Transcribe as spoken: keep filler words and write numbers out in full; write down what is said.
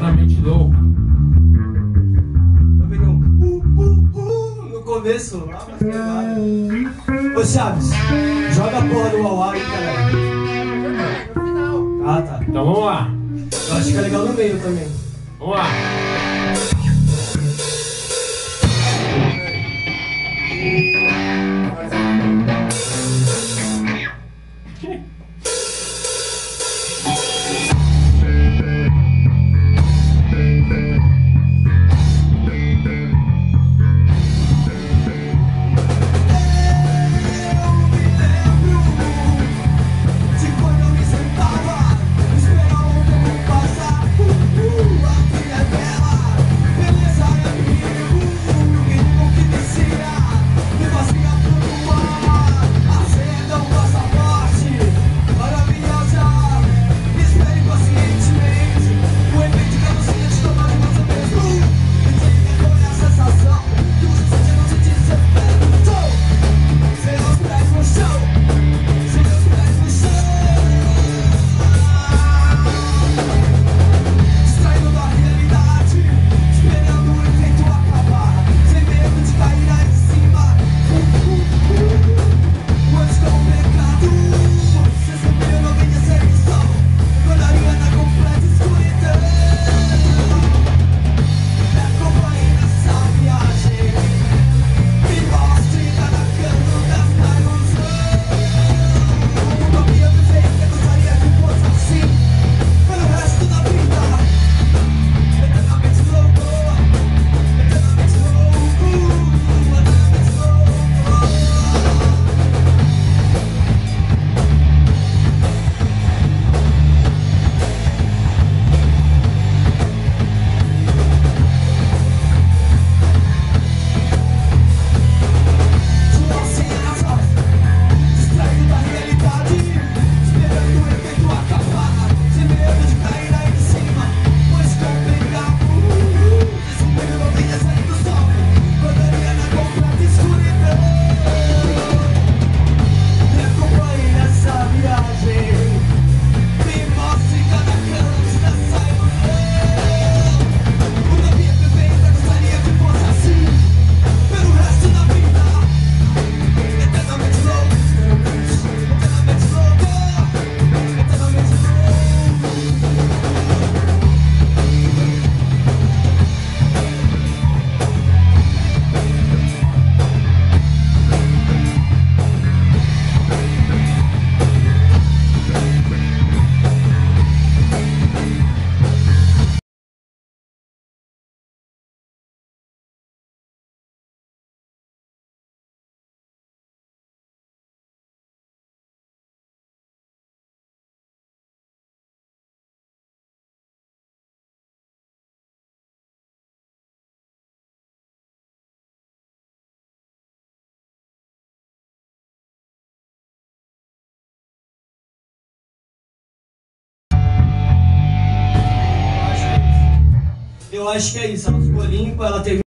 eternamente louco. Eu peguei um uh, uh, uh, no começo, lá pra pegar. Ô Chaves, joga a porra do Uauá aí, caralho. Ah, tá. Então vamos lá. Eu acho que é legal no meio também. Vamos lá. Eu acho que é isso, ela ficou limpa, ela teve